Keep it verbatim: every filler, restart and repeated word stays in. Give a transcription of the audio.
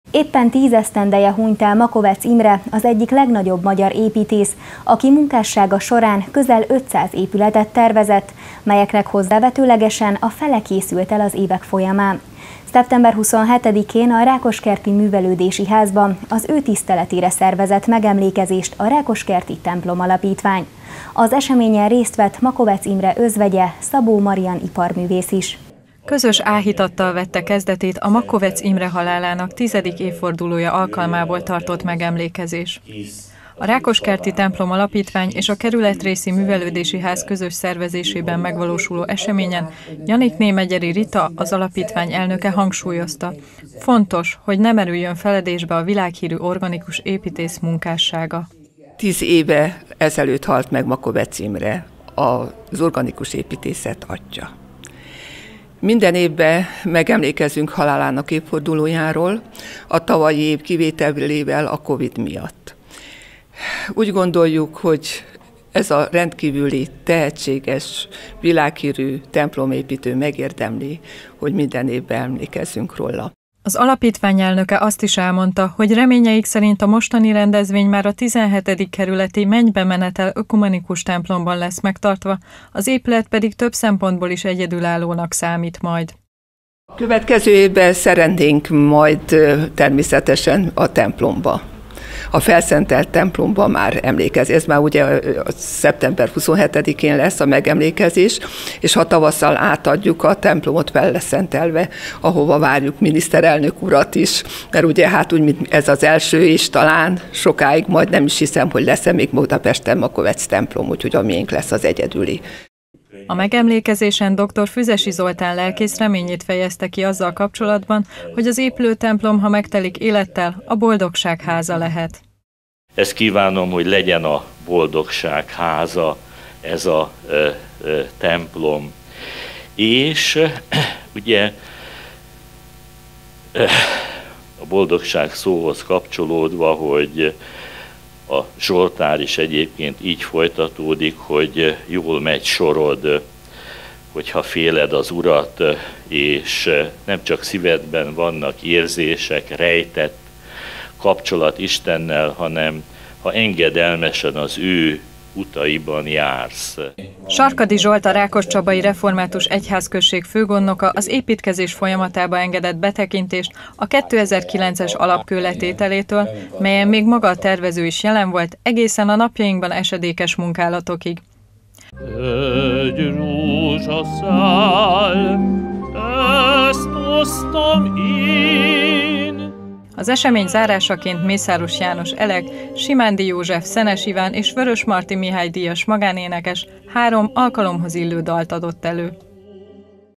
Éppen tíz esztendeje hunyt el Makovecz Imre, az egyik legnagyobb magyar építész, aki munkássága során közel ötszáz épületet tervezett, melyeknek hozzávetőlegesen a fele készült el az évek folyamán. szeptember huszonhetedikén a Rákoskerti Művelődési Házban az ő tiszteletére szervezett megemlékezést a Rákoskerti Templom Alapítvány. Az eseményen részt vett Makovecz Imre özvegye, Szabó Marian iparművész is. Közös áhítattal vette kezdetét a Makovecz Imre halálának tizedik évfordulója alkalmából tartott megemlékezés. A Rákoskerti Templom Alapítvány és a Kerületrészi Művelődési Ház közös szervezésében megvalósuló eseményen Janikné Megyeri Rita, az alapítvány elnöke hangsúlyozta: fontos, hogy ne merüljön feledésbe a világhírű organikus építész munkássága. Tíz éve ezelőtt halt meg Makovecz Imre, az organikus építészet atya. Minden évben megemlékezünk halálának évfordulójáról, a tavalyi év kivételével a Covid miatt. Úgy gondoljuk, hogy ez a rendkívüli, tehetséges, világhírű templomépítő megérdemli, hogy minden évben emlékezzünk róla. Az alapítvány elnöke azt is elmondta, hogy reményeik szerint a mostani rendezvény már a tizenhetedik kerületi Mennybe menetel ökumenikus templomban lesz megtartva, az épület pedig több szempontból is egyedülállónak számít majd. A következő évben szeretnénk majd természetesen a templomba. A felszentelt templomban már emlékezni. Ez már ugye szeptember huszonhetedikén lesz a megemlékezés, és ha tavasszal átadjuk a templomot fel lesz szentelve, ahova várjuk miniszterelnök urat is, mert ugye hát úgy, mint ez az első, és talán sokáig majd nem is hiszem, hogy lesz-e még Budapesten Makovecz templom, úgyhogy a miénk lesz az egyedüli. A megemlékezésen dr. Füzesi Zoltán lelkész reményét fejezte ki azzal kapcsolatban, hogy az épülő templom, ha megtelik élettel, a boldogság háza lehet. Ezt kívánom, hogy legyen a boldogság háza, ez a ö, ö, templom. És ugye a boldogság szóhoz kapcsolódva, hogy a Zsoltár is egyébként így folytatódik, hogy jól megy sorod, hogyha féled az Urat, és nem csak szívedben vannak érzések, rejtett kapcsolat Istennel, hanem ha engedelmesen az ő utaiban jársz. Sarkadi Zsolt, a Rákoscsabai Református Egyházközség főgondnoka az építkezés folyamatába engedett betekintést a kétezer-kilences alapkő letételétől, melyen még maga a tervező is jelen volt, egészen a napjainkban esedékes munkálatokig. Egy rózsaszál, ezt osztam én. Az esemény zárásaként Mészáros János Elek, Simándi József, Szenes Iván és Vörös Marti Mihály díjas magánénekes három alkalomhoz illő dalt adott elő.